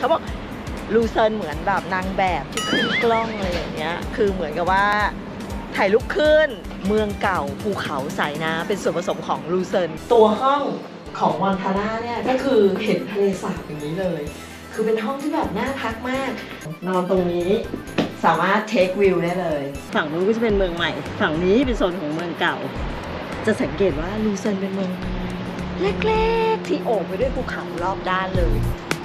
เขาบอกลูเซิร์นเหมือนแบบนางแบบที่ขึ้นกล้องอะไรอย่างเงี้ยคือเหมือนกับว่าถ่ายรูปขึ้นเมืองเก่าภูเขาสายน้ำเป็นส่วนผสมของลูเซิร์นตัวห้องของมอนทาน่าเนี่ยก็คือเห็นทะเลสาบอย่างนี้เลยคือเป็นห้องที่แบบน่าพักมากนอนตรงนี้สามารถเทควิวได้เลยฝั่งนู้นก็จะเป็นเมืองใหม่ฝั่งนี้เป็นโซนของเมืองเก่าจะสังเกตว่าลูเซิร์นเป็นเมืองเล็กๆที่โอบไปด้วยภูเขารอบด้านเลย